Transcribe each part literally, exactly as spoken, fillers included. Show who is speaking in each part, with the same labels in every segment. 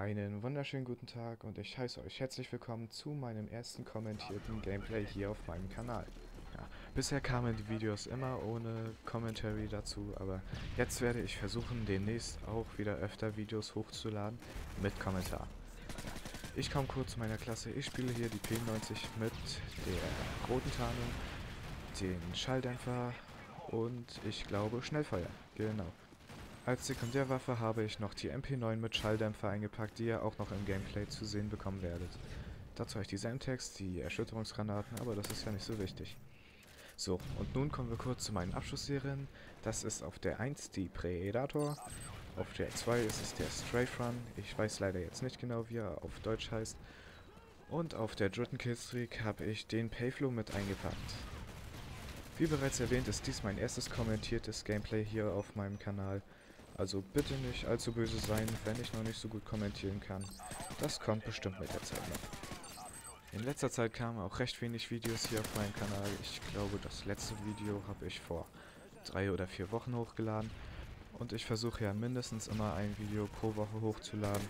Speaker 1: Einen wunderschönen guten Tag und ich heiße euch herzlich willkommen zu meinem ersten kommentierten Gameplay hier auf meinem Kanal. Ja, bisher kamen die Videos immer ohne Commentary dazu, aber jetzt werde ich versuchen, demnächst auch wieder öfter Videos hochzuladen mit Kommentar. Ich komme kurz zu meiner Klasse. Ich spiele hier die P neunzig mit der roten Tarnung, den Schalldämpfer und ich glaube Schnellfeuer. Genau. Als Sekundärwaffe habe ich noch die M P neun mit Schalldämpfer eingepackt, die ihr auch noch im Gameplay zu sehen bekommen werdet. Dazu habe ich die Semtex, die Erschütterungsgranaten, aber das ist ja nicht so wichtig. So, und nun kommen wir kurz zu meinen Abschussserien. Das ist auf der eins die Predator, auf der zwei ist es der Strafe Run, ich weiß leider jetzt nicht genau, wie er auf Deutsch heißt. Und auf der dritten Killstreak habe ich den Payflow mit eingepackt. Wie bereits erwähnt, ist dies mein erstes kommentiertes Gameplay hier auf meinem Kanal. Also bitte nicht allzu böse sein, wenn ich noch nicht so gut kommentieren kann. Das kommt bestimmt mit der Zeit noch. In letzter Zeit kamen auch recht wenig Videos hier auf meinem Kanal. Ich glaube, das letzte Video habe ich vor drei oder vier Wochen hochgeladen. Und ich versuche ja mindestens immer ein Video pro Woche hochzuladen.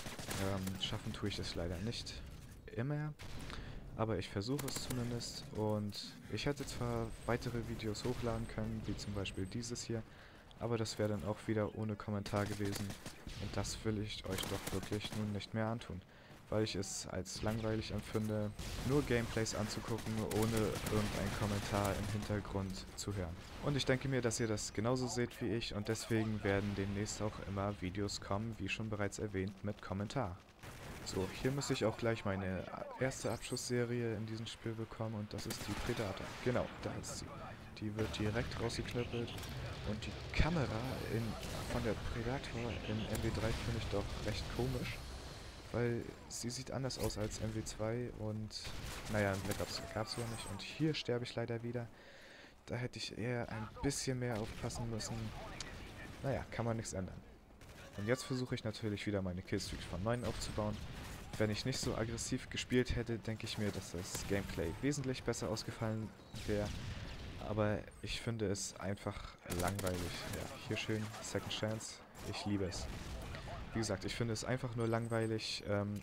Speaker 1: Ähm, schaffen tue ich es leider nicht immer. Aber ich versuche es zumindest und ich hätte zwar weitere Videos hochladen können, wie zum Beispiel dieses hier, aber das wäre dann auch wieder ohne Kommentar gewesen und das will ich euch doch wirklich nun nicht mehr antun, weil ich es als langweilig empfinde, nur Gameplays anzugucken, ohne irgendeinen Kommentar im Hintergrund zu hören. Und ich denke mir, dass ihr das genauso seht wie ich und deswegen werden demnächst auch immer Videos kommen, wie schon bereits erwähnt, mit Kommentar. So, hier muss ich auch gleich meine erste Abschussserie in diesem Spiel bekommen und das ist die Predator. Genau, da ist sie. Die wird direkt rausgeknüppelt und die Kamera in, von der Predator in M W drei finde ich doch recht komisch, weil sie sieht anders aus als M W zwei und naja, in Black Ops gab es ja nicht und hier sterbe ich leider wieder. Da hätte ich eher ein bisschen mehr aufpassen müssen. Naja, kann man nichts ändern. Und jetzt versuche ich natürlich wieder meine Killstreaks von neun aufzubauen. Wenn ich nicht so aggressiv gespielt hätte, denke ich mir, dass das Gameplay wesentlich besser ausgefallen wäre. Aber ich finde es einfach langweilig. Ja, hier schön Second Chance. Ich liebe es. Wie gesagt, ich finde es einfach nur langweilig, ähm,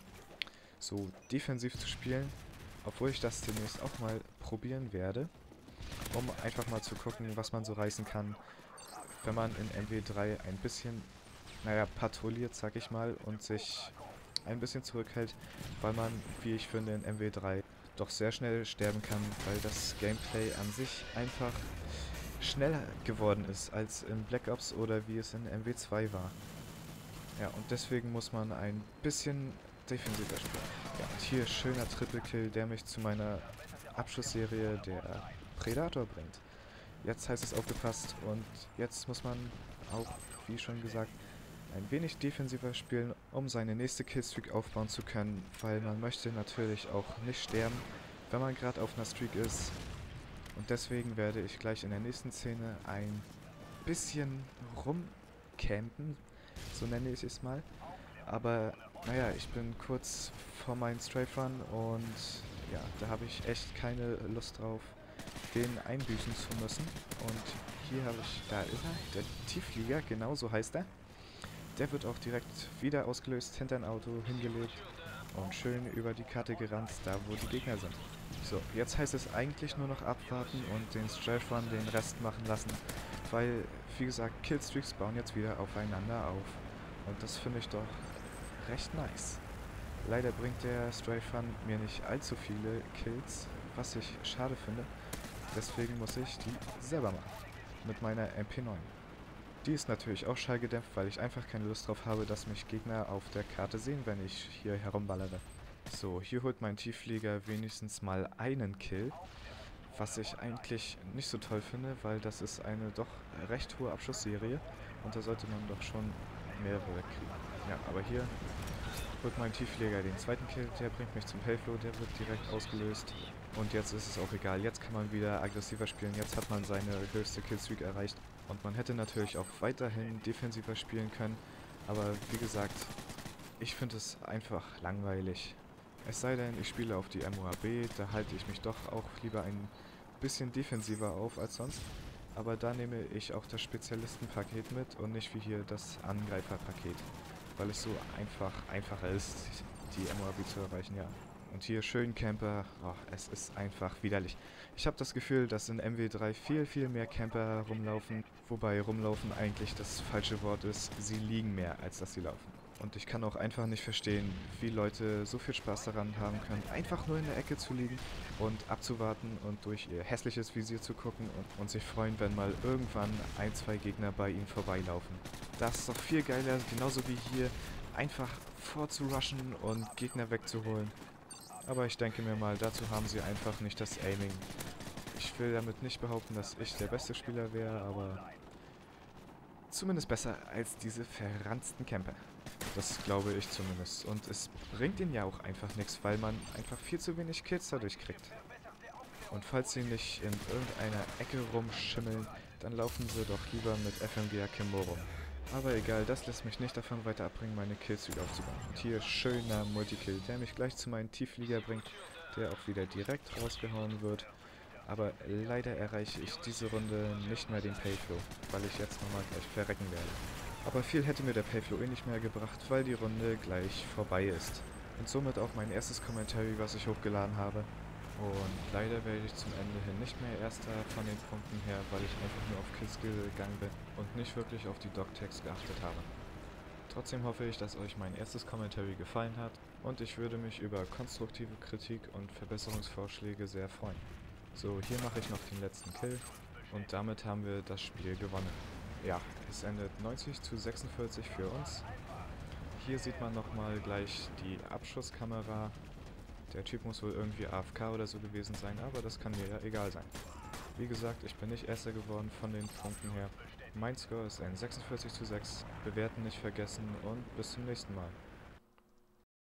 Speaker 1: so defensiv zu spielen. Obwohl ich das demnächst auch mal probieren werde. Um einfach mal zu gucken, was man so reißen kann, wenn man in M W drei ein bisschen, naja, patrouilliert, sag ich mal, und sich ein bisschen zurückhält, weil man, wie ich finde, in M W drei doch sehr schnell sterben kann, weil das Gameplay an sich einfach schneller geworden ist als in Black Ops oder wie es in M W zwei war. Ja, und deswegen muss man ein bisschen defensiver spielen. Ja, und hier schöner Triple Kill, der mich zu meiner Abschussserie der Predator bringt. Jetzt heißt es aufgepasst und jetzt muss man auch, wie schon gesagt, ein wenig defensiver spielen, um seine nächste Killstreak aufbauen zu können, weil man möchte natürlich auch nicht sterben, wenn man gerade auf einer Streak ist. Und deswegen werde ich gleich in der nächsten Szene ein bisschen rumcampen, so nenne ich es mal. Aber naja, ich bin kurz vor meinem Strafe Run und ja, da habe ich echt keine Lust drauf, den einbüßen zu müssen. Und hier habe ich, da ist er, der Tiefflieger, genau so heißt er. Der wird auch direkt wieder ausgelöst, hinter ein Auto hingelegt und schön über die Karte gerannt, da wo die Gegner sind. So, jetzt heißt es eigentlich nur noch abwarten und den Strafe Run den Rest machen lassen, weil, wie gesagt, Killstreaks bauen jetzt wieder aufeinander auf. Und das finde ich doch recht nice. Leider bringt der Strafe Run mir nicht allzu viele Kills, was ich schade finde. Deswegen muss ich die selber machen, mit meiner M P neun. Die ist natürlich auch schallgedämpft, weil ich einfach keine Lust drauf habe, dass mich Gegner auf der Karte sehen, wenn ich hier herumballere. So, hier holt mein Tiefflieger wenigstens mal einen Kill, was ich eigentlich nicht so toll finde, weil das ist eine doch recht hohe Abschussserie und da sollte man doch schon mehrere kriegen. Ja, aber hier holt mein Tiefflieger den zweiten Kill, der bringt mich zum Payflow, der wird direkt ausgelöst. Und jetzt ist es auch egal, jetzt kann man wieder aggressiver spielen, jetzt hat man seine höchste Killstreak erreicht. Und man hätte natürlich auch weiterhin defensiver spielen können, aber wie gesagt, ich finde es einfach langweilig. Es sei denn, ich spiele auf die M O A B, da halte ich mich doch auch lieber ein bisschen defensiver auf als sonst. Aber da nehme ich auch das Spezialistenpaket mit und nicht wie hier das Angreiferpaket. weil es so einfach einfacher ist, die M O A B zu erreichen, ja. Und hier schön Camper, oh, es ist einfach widerlich. Ich habe das Gefühl, dass in M W drei viel, viel mehr Camper rumlaufen, wobei rumlaufen eigentlich das falsche Wort ist. Sie liegen mehr, als dass sie laufen. Und ich kann auch einfach nicht verstehen, wie Leute so viel Spaß daran haben können, einfach nur in der Ecke zu liegen und abzuwarten und durch ihr hässliches Visier zu gucken und, und sich freuen, wenn mal irgendwann ein, zwei Gegner bei ihnen vorbeilaufen. Das ist doch viel geiler, genauso wie hier, einfach vorzurushen und Gegner wegzuholen. Aber ich denke mir mal, dazu haben sie einfach nicht das Aiming. Ich will damit nicht behaupten, dass ich der beste Spieler wäre, aber zumindest besser als diese verranzten Camper. Das glaube ich zumindest. Und es bringt ihnen ja auch einfach nichts, weil man einfach viel zu wenig Kills dadurch kriegt. Und falls sie nicht in irgendeiner Ecke rumschimmeln, dann laufen sie doch lieber mit F M G Akimbo rum. Aber egal, das lässt mich nicht davon weiter abbringen, meine Kills wieder aufzubauen. Und hier schöner Multikill, der mich gleich zu meinem Tiefflieger bringt, der auch wieder direkt rausgehauen wird. Aber leider erreiche ich diese Runde nicht mehr den Payflow, weil ich jetzt nochmal gleich verrecken werde. Aber viel hätte mir der Payflow eh nicht mehr gebracht, weil die Runde gleich vorbei ist. Und somit auch mein erstes Commentary, was ich hochgeladen habe. Und leider werde ich zum Ende hin nicht mehr Erster von den Punkten her, weil ich einfach nur auf Killskill gegangen bin und nicht wirklich auf die Dogtags geachtet habe. Trotzdem hoffe ich, dass euch mein erstes Commentary gefallen hat und ich würde mich über konstruktive Kritik und Verbesserungsvorschläge sehr freuen. So, hier mache ich noch den letzten Kill und damit haben wir das Spiel gewonnen. Ja, es endet neunzig zu sechsundvierzig für uns. Hier sieht man nochmal gleich die Abschusskamera. Der Typ muss wohl irgendwie A F K oder so gewesen sein, aber das kann mir ja egal sein. Wie gesagt, ich bin nicht Erster geworden von den Punkten her. Mein Score ist ein sechsundvierzig zu sechs. Bewerten nicht vergessen und bis zum nächsten Mal.